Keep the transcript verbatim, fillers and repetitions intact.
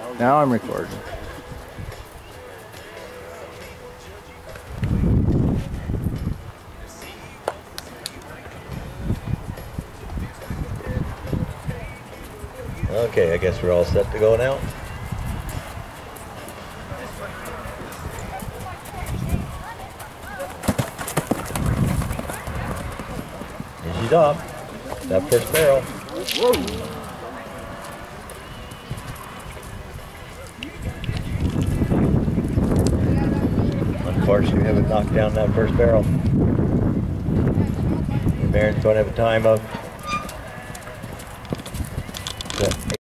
Now I'm recording. Okay, I guess we're all set to go now. Here she's off. That first barrel. Unfortunately, we haven't knocked down that first barrel. Marions going to have a time of